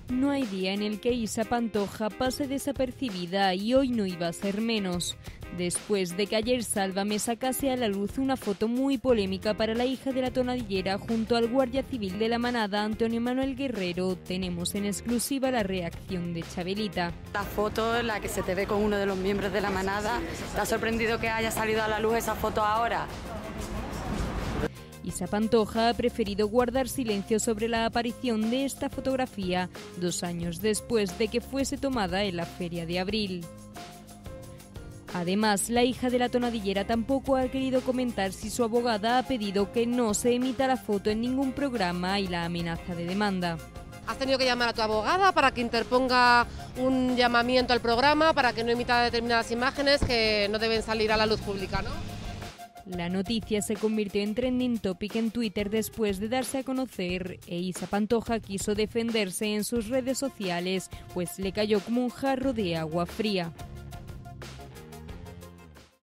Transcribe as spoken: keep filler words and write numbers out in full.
No hay día en el que Isa Pantoja pase desapercibida y hoy no iba a ser menos. Después de que ayer Sálvame sacase a la luz una foto muy polémica para la hija de la tonadillera junto al guardia civil de la manada, Antonio Manuel Guerrero, tenemos en exclusiva la reacción de Chabelita. La foto en la que se te ve con uno de los miembros de la manada, ¿te ha sorprendido que haya salido a la luz esa foto ahora? Isa Pantoja ha preferido guardar silencio sobre la aparición de esta fotografía dos años después de que fuese tomada en la Feria de Abril. Además, la hija de la tonadillera tampoco ha querido comentar si su abogada ha pedido que no se emita la foto en ningún programa y la amenaza de demanda. ¿Has tenido que llamar a tu abogada para que interponga un llamamiento al programa para que no emita determinadas imágenes que no deben salir a la luz pública, no? La noticia se convirtió en trending topic en Twitter después de darse a conocer e Isa Pantoja quiso defenderse en sus redes sociales, pues le cayó como un jarro de agua fría.